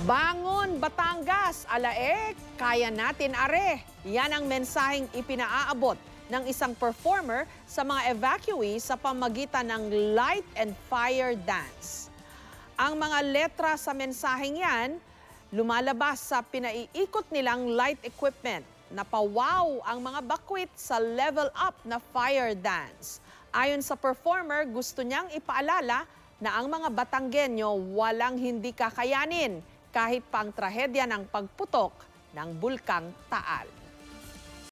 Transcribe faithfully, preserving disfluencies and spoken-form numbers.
Bangon, Batangas! Alae, kaya natin are. Yan ang mensaheng ipinaaabot ng isang performer sa mga evacuees sa pamagitan ng light and fire dance. Ang mga letra sa mensaheng yan, lumalabas sa pinaiikot nilang light equipment. Napawaw ang mga bakwit sa level up na fire dance. Ayon sa performer, gusto niyang ipaalala na ang mga Batanggenyo walang hindi kakayanin kahit pa ang trahedya ng pagputok ng Bulkang Taal.